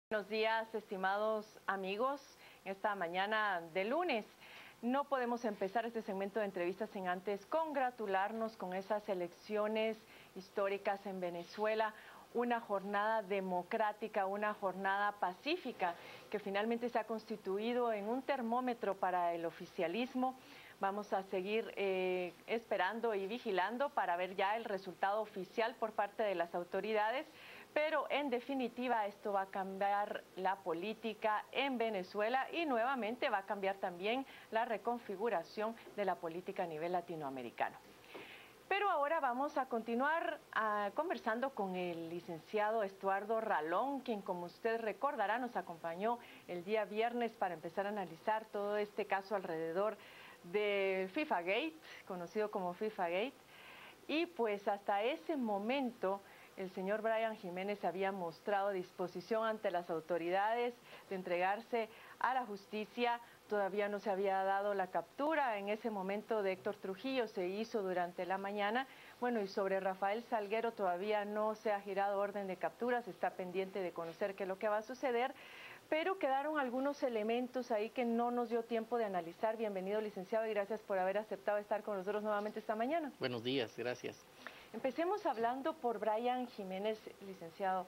Buenos días, estimados amigos. Esta mañana de lunes no podemos empezar este segmento de entrevistas sin antes congratularnos con esas elecciones históricas en Venezuela, una jornada democrática, una jornada pacífica que finalmente se ha constituido en un termómetro para el oficialismo. Vamos a seguir esperando y vigilando para ver ya el resultado oficial por parte de las autoridades. Pero en definitiva esto va a cambiar la política en Venezuela y nuevamente va a cambiar también la reconfiguración de la política a nivel latinoamericano. Pero ahora vamos a continuar conversando con el licenciado Estuardo Ralón, quien, como usted recordará, nos acompañó el día viernes para empezar a analizar todo este caso alrededor de FIFA Gate, conocido como FIFA Gate. Y pues hasta ese momento el señor Brian Jiménez había mostrado disposición ante las autoridades de entregarse a la justicia. Todavía no se había dado la captura. En ese momento de Héctor Trujillo se hizo durante la mañana. Bueno, y sobre Rafael Salguero todavía no se ha girado orden de captura, se está pendiente de conocer qué es lo que va a suceder. Pero quedaron algunos elementos ahí que no nos dio tiempo de analizar. Bienvenido, licenciado, y gracias por haber aceptado estar con nosotros nuevamente esta mañana. Buenos días, gracias. Empecemos hablando por Brian Jiménez, licenciado.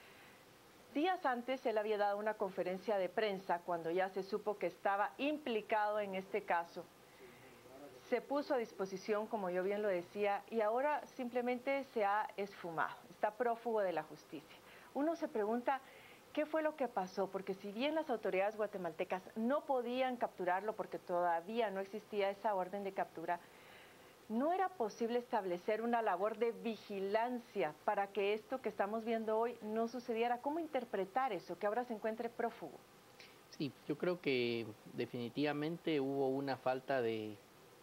Días antes él había dado una conferencia de prensa cuando ya se supo que estaba implicado en este caso. Se puso a disposición, como yo bien lo decía, y ahora simplemente se ha esfumado. Está prófugo de la justicia. Uno se pregunta, ¿qué fue lo que pasó? Porque si bien las autoridades guatemaltecas no podían capturarlo porque todavía no existía esa orden de captura, ¿no era posible establecer una labor de vigilancia para que esto que estamos viendo hoy no sucediera? ¿Cómo interpretar eso, que ahora se encuentre prófugo? Sí, yo creo que definitivamente hubo una falta de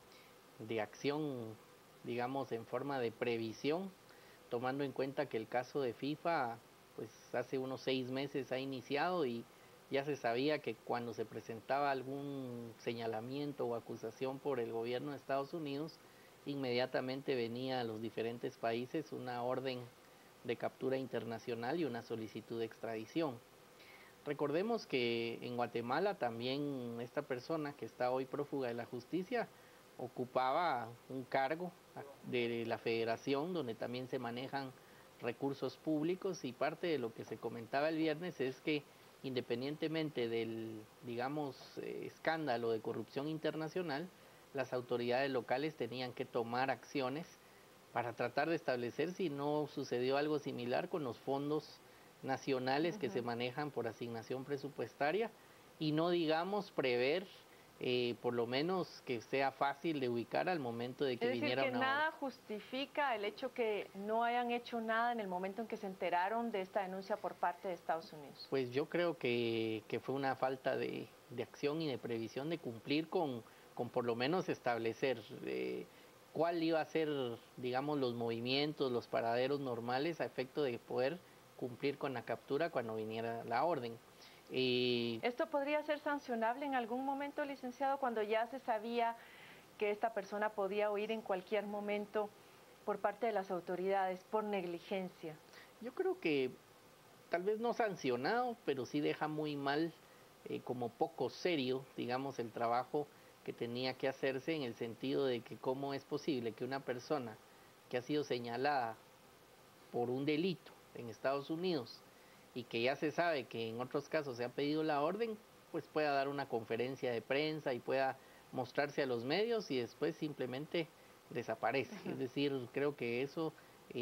acción, digamos, en forma de previsión, tomando en cuenta que el caso de FIFA, pues hace unos 6 meses ha iniciado y ya se sabía que cuando se presentaba algún señalamiento o acusación por el gobierno de Estados Unidos, inmediatamente venía a los diferentes países una orden de captura internacional y una solicitud de extradición. Recordemos que en Guatemala también esta persona que está hoy prófuga de la justicia ocupaba un cargo de la federación donde también se manejan recursos públicos, y parte de lo que se comentaba el viernes es que independientemente del, digamos, escándalo de corrupción internacional, las autoridades locales tenían que tomar acciones para tratar de establecer si no sucedió algo similar con los fondos nacionales que se manejan por asignación presupuestaria, y no, digamos, prever por lo menos que sea fácil de ubicar al momento de que viniera una orden. Es decir, que nada justifica el hecho que no hayan hecho nada en el momento en que se enteraron de esta denuncia por parte de Estados Unidos. Pues yo creo que fue una falta de acción y de previsión de cumplir con por lo menos establecer cuál iba a ser, digamos, los movimientos, los paraderos normales a efecto de poder cumplir con la captura cuando viniera la orden. ¿Esto podría ser sancionable en algún momento, licenciado, cuando ya se sabía que esta persona podía huir en cualquier momento por parte de las autoridades por negligencia? Yo creo que tal vez no sancionado, pero sí deja muy mal, como poco serio, digamos, el trabajo que tenía que hacerse, en el sentido de que cómo es posible que una persona que ha sido señalada por un delito en Estados Unidos y que ya se sabe que en otros casos se ha pedido la orden, pues pueda dar una conferencia de prensa y pueda mostrarse a los medios y después simplemente desaparece. Es decir, creo que eso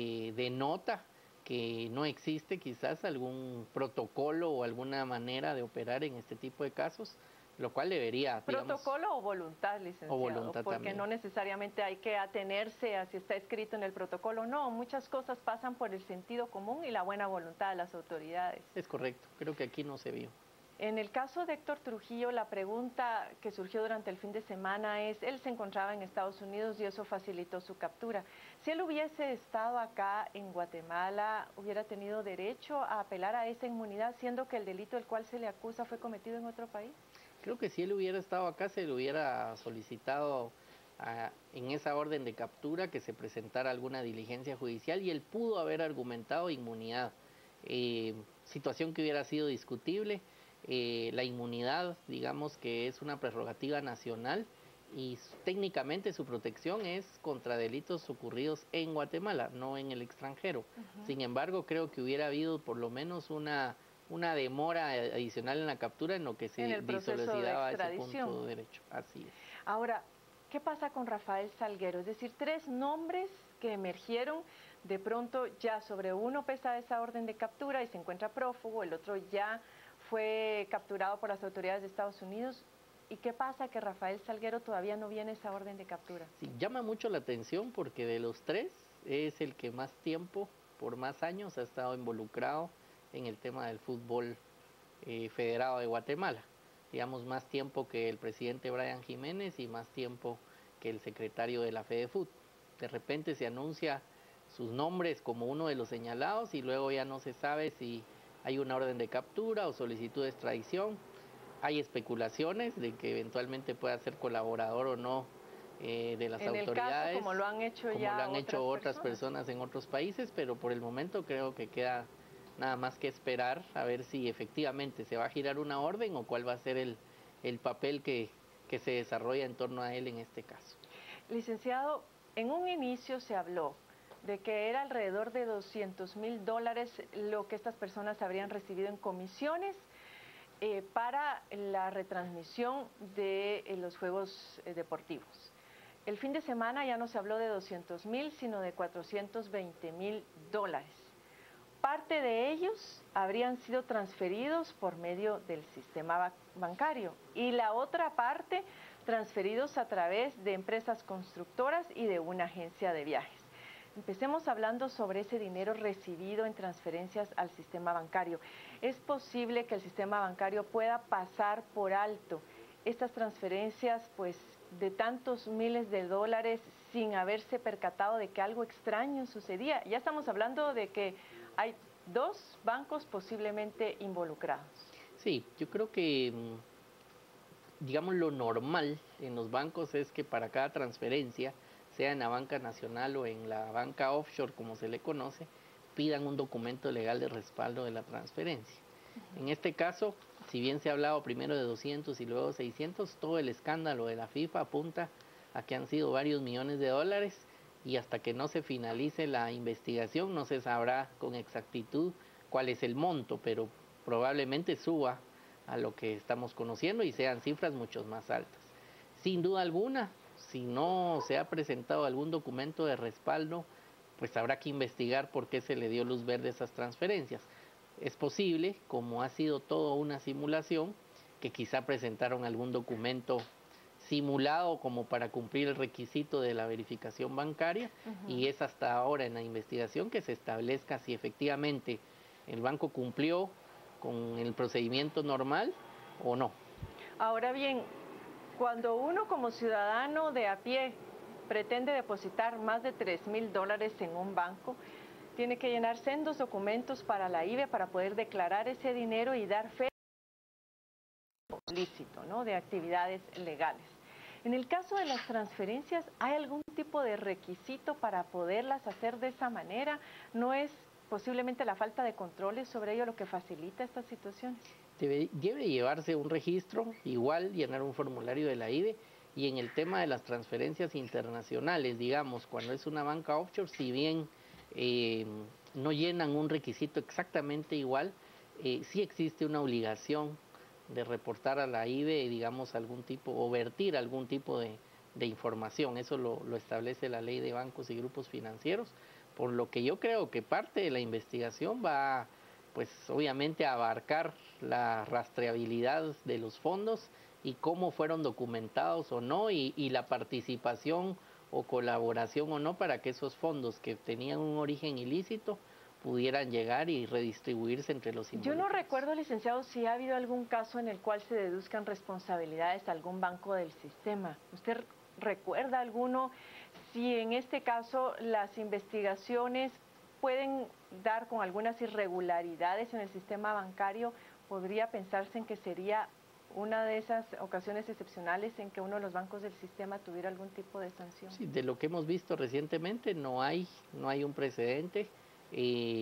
denota que no existe quizás algún protocolo o alguna manera de operar en este tipo de casos, lo cual debería, digamos... ¿Protocolo o voluntad, licenciado? O voluntad porque también. no necesariamente hay que atenerse a si está escrito en el protocolo. No, muchas cosas pasan por el sentido común y la buena voluntad de las autoridades. Es correcto, creo que aquí no se vio. En el caso de Héctor Trujillo, la pregunta que surgió durante el fin de semana es, él se encontraba en Estados Unidos y eso facilitó su captura. Si él hubiese estado acá en Guatemala, ¿hubiera tenido derecho a apelar a esa inmunidad, siendo que el delito del cual se le acusa fue cometido en otro país? Creo que si él hubiera estado acá, se le hubiera solicitado en esa orden de captura que se presentara alguna diligencia judicial y él pudo haber argumentado inmunidad. situación que hubiera sido discutible. La inmunidad, digamos que es una prerrogativa nacional y técnicamente su protección es contra delitos ocurridos en Guatemala, no en el extranjero. Sin embargo, creo que hubiera habido por lo menos una demora adicional en la captura en lo que se disolvidaba ese punto de derecho. Así es. Ahora, ¿qué pasa con Rafael Salguero? Es decir, tres nombres que emergieron, de pronto ya sobre uno pesa esa orden de captura y se encuentra prófugo, el otro ya fue capturado por las autoridades de Estados Unidos. ¿Y qué pasa? Que Rafael Salguero todavía no viene esa orden de captura. Sí, llama mucho la atención porque de los tres es el que más tiempo, por más años, ha estado involucrado en el tema del fútbol federado de Guatemala. Digamos, más tiempo que el presidente Brian Jiménez y más tiempo que el secretario de la FEDEFUT. De repente se anuncia sus nombres como uno de los señalados y luego ya no se sabe si hay una orden de captura o solicitud de extradición. Hay especulaciones de que eventualmente pueda ser colaborador o no de las autoridades. En el caso, como lo han hecho otras personas en otros países, pero por el momento creo que queda nada más que esperar a ver si efectivamente se va a girar una orden o cuál va a ser el papel que se desarrolla en torno a él en este caso. Licenciado, en un inicio se habló de que era alrededor de $200,000 lo que estas personas habrían recibido en comisiones para la retransmisión de los juegos deportivos. El fin de semana ya no se habló de 200,000, sino de $420,000. Parte de ellos habrían sido transferidos por medio del sistema bancario y la otra parte transferidos a través de empresas constructoras y de una agencia de viajes. Empecemos hablando sobre ese dinero recibido en transferencias al sistema bancario. ¿Es posible que el sistema bancario pueda pasar por alto estas transferencias de tantos miles de dólares sin haberse percatado de que algo extraño sucedía? Ya estamos hablando de que hay dos bancos posiblemente involucrados. Sí, yo creo que, digamos, lo normal en los bancos es que para cada transferencia, sea en la banca nacional o en la banca offshore, como se le conoce, pidan un documento legal de respaldo de la transferencia. En este caso, si bien se ha hablado primero de 200 y luego 600, todo el escándalo de la FIFA apunta a que han sido varios millones de dólares y hasta que no se finalice la investigación no se sabrá con exactitud cuál es el monto, pero probablemente suba a lo que estamos conociendo y sean cifras mucho más altas. Sin duda alguna, si no se ha presentado algún documento de respaldo, pues habrá que investigar por qué se le dio luz verde a esas transferencias. Es posible, como ha sido toda una simulación, que quizá presentaron algún documento simulado como para cumplir el requisito de la verificación bancaria y es hasta ahora en la investigación que se establezca si efectivamente el banco cumplió con el procedimiento normal o no. Ahora bien, cuando uno como ciudadano de a pie pretende depositar más de $3,000 en un banco, tiene que llenar sendos documentos para la IVE para poder declarar ese dinero y dar fe lícito, ¿no?, de actividades legales. En el caso de las transferencias, ¿hay algún tipo de requisito para poderlas hacer de esa manera? ¿No es posiblemente la falta de controles sobre ello lo que facilita estas situaciones? Debe llevarse un registro, igual llenar un formulario de la IVE, y en el tema de las transferencias internacionales, digamos, cuando es una banca offshore, si bien no llenan un requisito exactamente igual, sí existe una obligación de reportar a la IVE, digamos, algún tipo, o vertir algún tipo de información. Eso lo establece la ley de bancos y grupos financieros, por lo que yo creo que parte de la investigación va, pues obviamente, a abarcar la rastreabilidad de los fondos y cómo fueron documentados o no, y la participación o colaboración o no para que esos fondos que tenían un origen ilícito pudieran llegar y redistribuirse entre los involucrados. Yo no recuerdo, licenciado, si ha habido algún caso en el cual se deduzcan responsabilidades a algún banco del sistema. ¿Usted recuerda alguno? Si en este caso las investigaciones pueden dar con algunas irregularidades en el sistema bancario, podría pensarse en que sería una de esas ocasiones excepcionales en que uno de los bancos del sistema tuviera algún tipo de sanción. Sí, de lo que hemos visto recientemente no hay un precedente.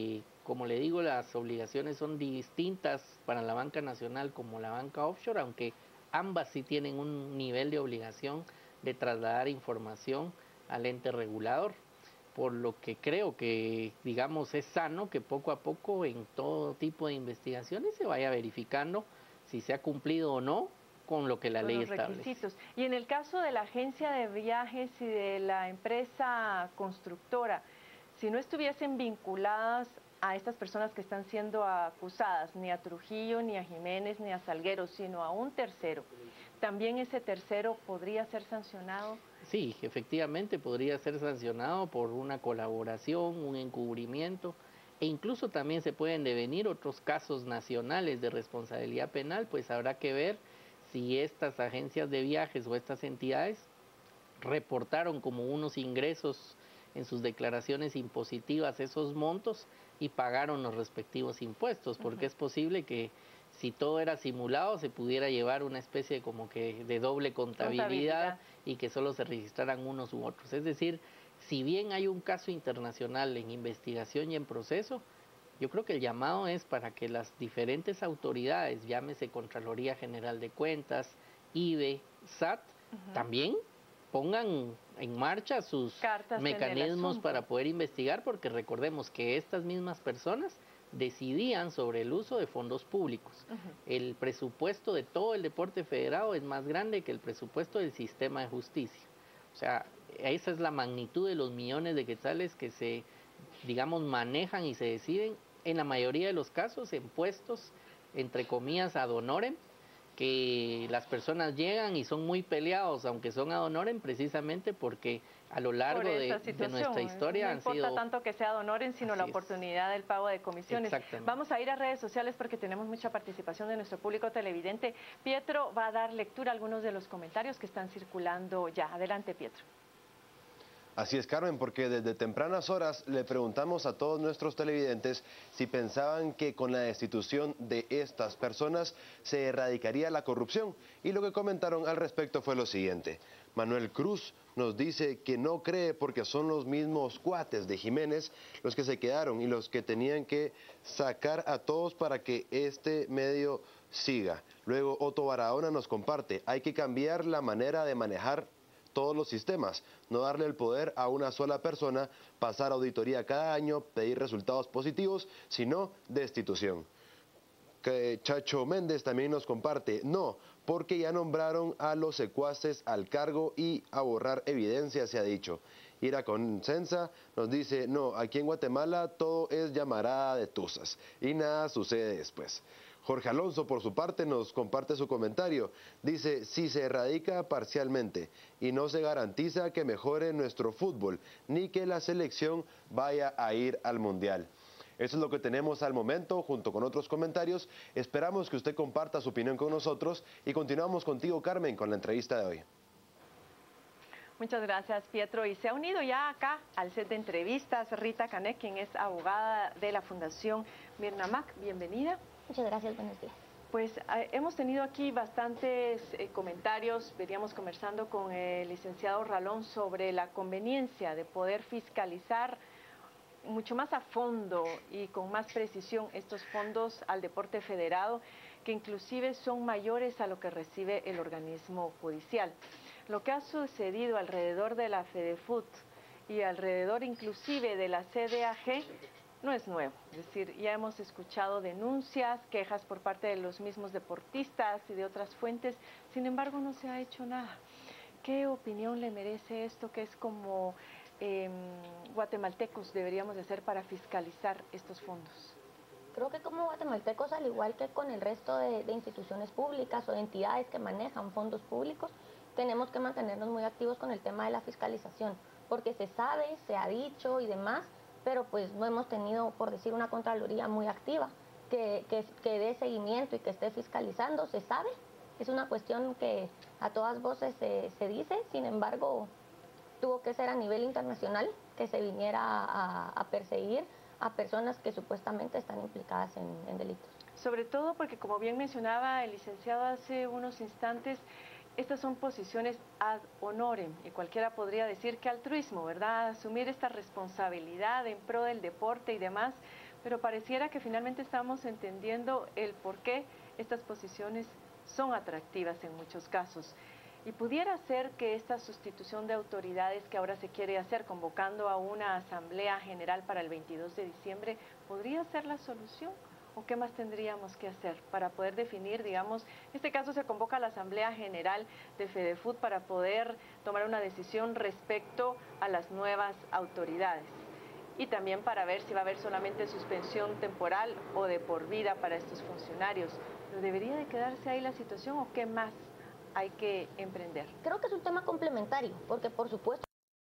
como le digo, las obligaciones son distintas para la banca nacional como la banca offshore, aunque ambas sí tienen un nivel de obligación de trasladar información al ente regulador, por lo que creo que, digamos, es sano que poco a poco en todo tipo de investigaciones se vaya verificando si se ha cumplido o no con lo que la ley establece. Requisitos. Y en el caso de la agencia de viajes y de la empresa constructora, si no estuviesen vinculadas a estas personas que están siendo acusadas, ni a Trujillo, ni a Jiménez, ni a Salguero, sino a un tercero, ¿también ese tercero podría ser sancionado? Sí, efectivamente podría ser sancionado por una colaboración, un encubrimiento, e incluso también se pueden devenir otros casos nacionales de responsabilidad penal, pues habrá que ver si estas agencias de viajes o estas entidades reportaron como unos ingresos en sus declaraciones impositivas esos montos y pagaron los respectivos impuestos, porque es posible que si todo era simulado se pudiera llevar una especie como que de doble contabilidad y que solo se registraran unos u otros. Es decir, si bien hay un caso internacional en investigación y en proceso, yo creo que el llamado es para que las diferentes autoridades, llámese Contraloría General de Cuentas, IBE, SAT, también pongan en marcha sus mecanismos para poder investigar, porque recordemos que estas mismas personas decidían sobre el uso de fondos públicos. El presupuesto de todo el deporte federado es más grande que el presupuesto del sistema de justicia. O sea, esa es la magnitud de los millones de quetzales que se, digamos, manejan y se deciden en la mayoría de los casos en puestos, entre comillas, ad honorem, que las personas llegan y son muy peleados, aunque son ad honorem, precisamente porque a lo largo de nuestra historia han sido... No importa tanto que sea ad honorem, sino la oportunidad del pago de comisiones. Vamos a ir a redes sociales porque tenemos mucha participación de nuestro público televidente. Pietro va a dar lectura a algunos de los comentarios que están circulando ya. Adelante, Pietro. Así es, Carmen, porque desde tempranas horas le preguntamos a todos nuestros televidentes si pensaban que con la destitución de estas personas se erradicaría la corrupción. Y lo que comentaron al respecto fue lo siguiente. Manuel Cruz nos dice que no cree porque son los mismos cuates de Jiménez los que se quedaron y los que tenían que sacar a todos para que este medio siga. Luego Otto Barahona nos comparte, hay que cambiar la manera de manejar todos los sistemas, no darle el poder a una sola persona, pasar auditoría cada año, pedir resultados positivos, sino destitución. Chacho Méndez también nos comparte, no, porque ya nombraron a los secuaces al cargo y a borrar evidencia se ha dicho. Ira Consensa nos dice, no, aquí en Guatemala todo es llamarada de tuzas y nada sucede después. Jorge Alonso, por su parte, nos comparte su comentario. Dice, si se erradica parcialmente y no se garantiza que mejore nuestro fútbol, ni que la selección vaya a ir al Mundial. Eso es lo que tenemos al momento, junto con otros comentarios. Esperamos que usted comparta su opinión con nosotros y continuamos contigo, Carmen, con la entrevista de hoy. Muchas gracias, Pietro. Y se ha unido ya acá al set de entrevistas Rita Canek, quien es abogada de la Fundación Mirna Mac. Bienvenida. Muchas gracias, buenos días. Pues hemos tenido aquí bastantes comentarios, veníamos conversando con el licenciado Ralón sobre la conveniencia de poder fiscalizar mucho más a fondo y con más precisión estos fondos al deporte federado, que inclusive son mayores a lo que recibe el organismo judicial. Lo que ha sucedido alrededor de la FEDEFUT y alrededor inclusive de la CDAG no es nuevo, es decir, ya hemos escuchado denuncias, quejas por parte de los mismos deportistas y de otras fuentes, sin embargo no se ha hecho nada. ¿Qué opinión le merece esto que es como guatemaltecos deberíamos de hacer para fiscalizar estos fondos? Creo que como guatemaltecos, al igual que con el resto de instituciones públicas o de entidades que manejan fondos públicos, tenemos que mantenernos muy activos con el tema de la fiscalización, porque se sabe, se ha dicho y demás, pero pues no hemos tenido, por decir, una Contraloría muy activa que dé seguimiento y que esté fiscalizando. Se sabe, es una cuestión que a todas voces se dice, sin embargo, tuvo que ser a nivel internacional que se viniera a perseguir a personas que supuestamente están implicadas en delitos. Sobre todo porque, como bien mencionaba el licenciado hace unos instantes, estas son posiciones ad honorem y cualquiera podría decir que altruismo, ¿verdad? Asumir esta responsabilidad en pro del deporte y demás, pero pareciera que finalmente estamos entendiendo el por qué estas posiciones son atractivas en muchos casos. Y pudiera ser que esta sustitución de autoridades que ahora se quiere hacer, convocando a una asamblea general para el 22 de diciembre, ¿podría ser la solución? ¿O qué más tendríamos que hacer para poder definir, digamos, en este caso se convoca a la Asamblea General de FEDEFUT para poder tomar una decisión respecto a las nuevas autoridades? Y también para ver si va a haber solamente suspensión temporal o de por vida para estos funcionarios. ¿Pero debería de quedarse ahí la situación o qué más hay que emprender? Creo que es un tema complementario, porque por supuesto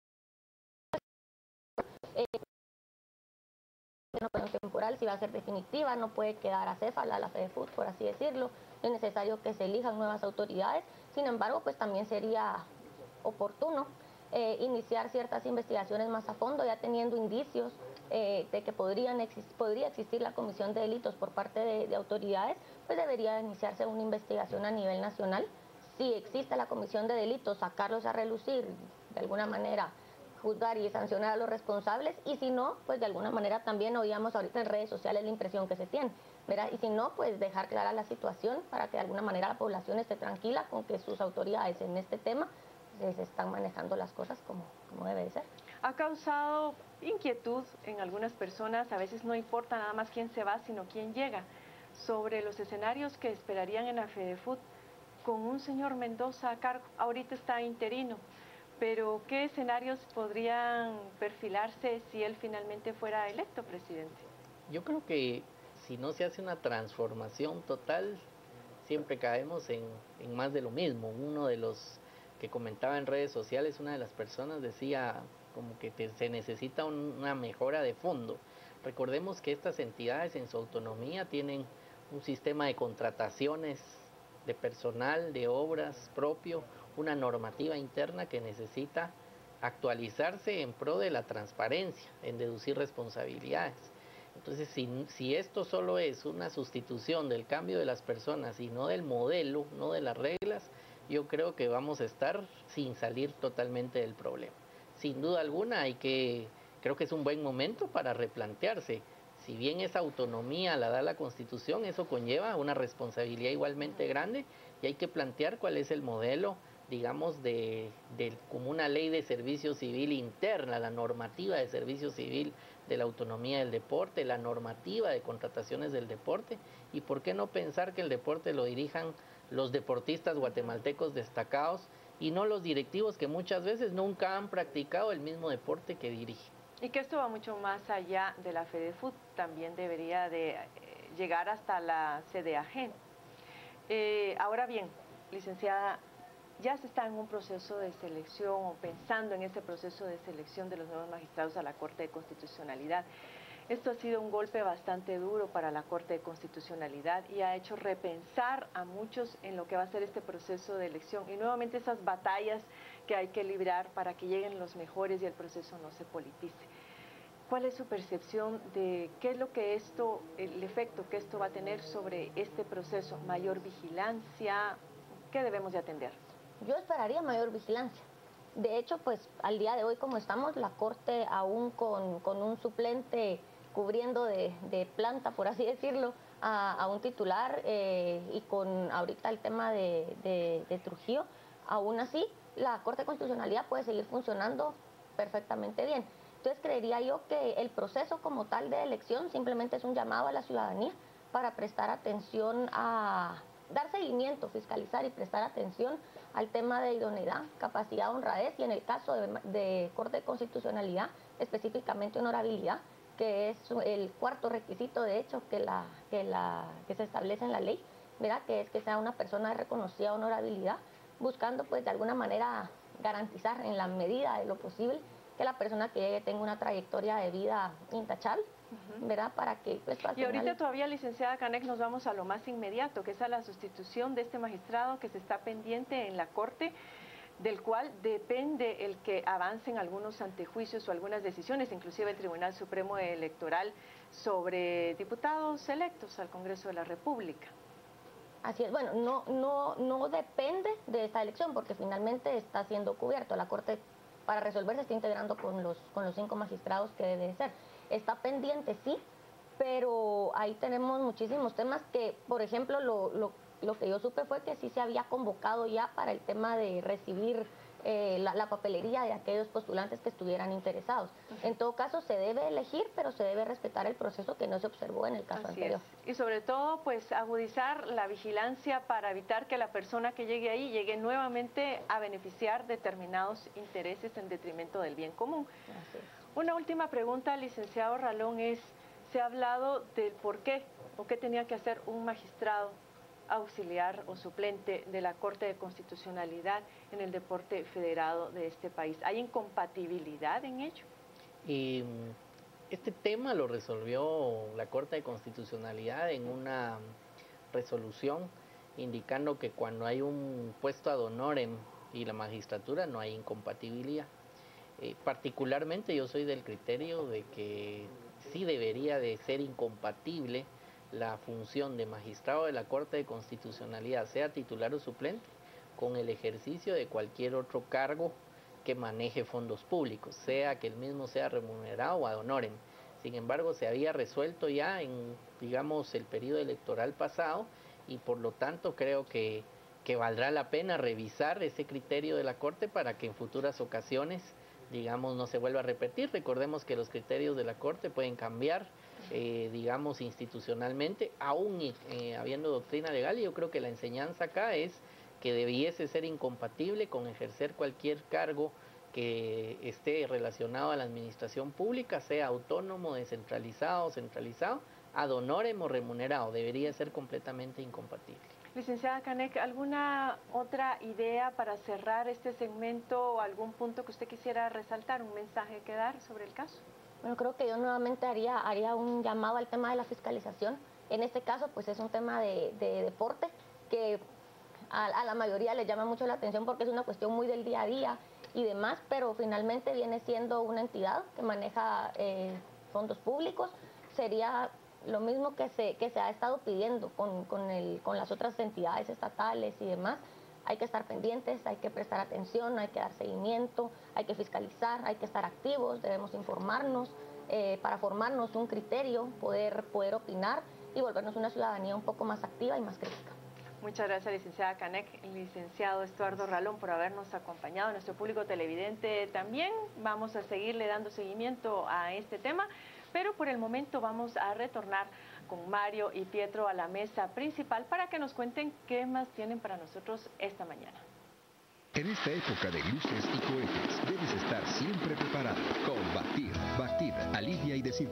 una operación temporal, si va a ser definitiva, no puede quedar acéfala la FEDEFUT, por así decirlo. Es necesario que se elijan nuevas autoridades. Sin embargo, pues también sería oportuno iniciar ciertas investigaciones más a fondo, ya teniendo indicios de que podría existir la comisión de delitos por parte de autoridades, pues debería iniciarse una investigación a nivel nacional. Si existe la comisión de delitos, sacarlos a relucir de alguna manera, juzgar y sancionar a los responsables, y si no, pues de alguna manera también oíamos ahorita en redes sociales la impresión que se tiene, ¿verdad? Y si no, pues dejar clara la situación para que de alguna manera la población esté tranquila con que sus autoridades en este tema se están manejando las cosas como debe de ser. Ha causado inquietud en algunas personas, a veces no importa nada más quién se va, sino quién llega, sobre los escenarios que esperarían en la FEDEFUT con un señor Mendoza a cargo. Ahorita está interino, pero ¿qué escenarios podrían perfilarse si él finalmente fuera electo presidente? Yo creo que si no se hace una transformación total, siempre caemos en más de lo mismo. Uno de los que comentaba en redes sociales, una de las personas decía como que se necesita una mejora de fondo. Recordemos que estas entidades en su autonomía tienen un sistema de contrataciones de personal, de obras propio, una normativa interna que necesita actualizarse en pro de la transparencia, en deducir responsabilidades. Entonces, si esto solo es una sustitución del cambio de las personas y no del modelo, no de las reglas, yo creo que vamos a estar sin salir totalmente del problema. Sin duda alguna creo que es un buen momento para replantearse. Si bien esa autonomía la da la Constitución, eso conlleva una responsabilidad igualmente grande y hay que plantear cuál es el modelo, digamos, como una ley de servicio civil interna, la normativa de servicio civil de la autonomía del deporte, la normativa de contrataciones del deporte, y por qué no pensar que el deporte lo dirijan los deportistas guatemaltecos destacados y no los directivos que muchas veces nunca han practicado el mismo deporte que dirigen. Y que esto va mucho más allá de la FEDEFUT, también debería de llegar hasta la CDAG. Ahora bien, licenciada, ya se está en un proceso de selección o pensando en ese proceso de selección de los nuevos magistrados a la Corte de Constitucionalidad. Esto ha sido un golpe bastante duro para la Corte de Constitucionalidad y ha hecho repensar a muchos en lo que va a ser este proceso de elección y nuevamente esas batallas que hay que librar para que lleguen los mejores y el proceso no se politice. ¿Cuál es su percepción de qué es lo que el efecto que esto va a tener sobre este proceso? ¿Mayor vigilancia? ¿Qué debemos de atender? Yo esperaría mayor vigilancia. De hecho, pues al día de hoy como estamos, la Corte aún con un suplente cubriendo de planta, por así decirlo, a un titular y con ahorita el tema de Trujillo, aún así la Corte de Constitucionalidad puede seguir funcionando perfectamente bien. Entonces creería yo que el proceso como tal de elección simplemente es un llamado a la ciudadanía para prestar atención dar seguimiento, fiscalizar y prestar atención al tema de idoneidad, capacidad, honradez y en el caso de Corte de Constitucionalidad, específicamente honorabilidad, que es el cuarto requisito de hecho que se establece en la ley, ¿verdad? Que es que sea una persona de reconocida honorabilidad, buscando pues de alguna manera garantizar en la medida de lo posible que la persona que llegue tenga una trayectoria de vida intachable, ¿verdad? Para que pues, y ahorita todavía, licenciada Canek, nos vamos a lo más inmediato, que es a la sustitución de este magistrado que se está pendiente en la Corte, del cual depende el que avancen algunos antejuicios o algunas decisiones, inclusive el Tribunal Supremo Electoral, sobre diputados electos al Congreso de la República. Así es, bueno, no depende de esta elección porque finalmente está siendo cubierto. La Corte para resolver se está integrando con los 5 magistrados que debe de ser. Está pendiente, sí, pero ahí tenemos muchísimos temas que, por ejemplo, lo que yo supe fue que sí se había convocado ya para el tema de recibir la papelería de aquellos postulantes que estuvieran interesados. En todo caso, se debe elegir, pero se debe respetar el proceso que no se observó en el caso anterior. Y sobre todo, pues agudizar la vigilancia para evitar que la persona que llegue ahí llegue nuevamente a beneficiar determinados intereses en detrimento del bien común. Una última pregunta, licenciado Ralón, se ha hablado del por qué o qué tenía que hacer un magistrado auxiliar o suplente de la Corte de Constitucionalidad en el deporte federado de este país. ¿Hay incompatibilidad en ello? Este tema lo resolvió la Corte de Constitucionalidad en una resolución indicando que cuando hay un puesto ad honorem y la magistratura no hay incompatibilidad. Particularmente yo soy del criterio de que sí debería de ser incompatible la función de magistrado de la Corte de Constitucionalidad, sea titular o suplente, con el ejercicio de cualquier otro cargo que maneje fondos públicos, sea que el mismo sea remunerado o ad honorem. Sin embargo, se había resuelto ya en, digamos, el periodo electoral pasado y por lo tanto creo que valdrá la pena revisar ese criterio de la Corte para que en futuras ocasiones, digamos, no se vuelva a repetir. Recordemos que los criterios de la Corte pueden cambiar, digamos, institucionalmente, aún habiendo doctrina legal, y yo creo que la enseñanza acá es que debiese ser incompatible con ejercer cualquier cargo que esté relacionado a la administración pública, sea autónomo, descentralizado, centralizado, ad honorem o remunerado, debería ser completamente incompatible. Licenciada Canek, ¿alguna otra idea para cerrar este segmento o algún punto que usted quisiera resaltar, un mensaje que dar sobre el caso? Bueno, creo que yo nuevamente haría un llamado al tema de la fiscalización. En este caso, pues es un tema de deporte que a la mayoría le llama mucho la atención porque es una cuestión muy del día a día y demás, pero finalmente viene siendo una entidad que maneja fondos públicos. Sería lo mismo que se ha estado pidiendo con las otras entidades estatales y demás. Hay que estar pendientes, hay que prestar atención, hay que dar seguimiento, hay que fiscalizar, hay que estar activos, debemos informarnos para formarnos un criterio, poder opinar y volvernos una ciudadanía un poco más activa y más crítica. Muchas gracias, licenciada Canek. Licenciado Estuardo Ralón, por habernos acompañado. Nuestro público televidente también. Vamos a seguirle dando seguimiento a este tema, pero por el momento vamos a retornar con Mario y Pietro a la mesa principal para que nos cuenten qué más tienen para nosotros esta mañana. En esta época de luces y cohetes, debes estar siempre preparado con Bactiv. Bactiv alivia y desinfecta.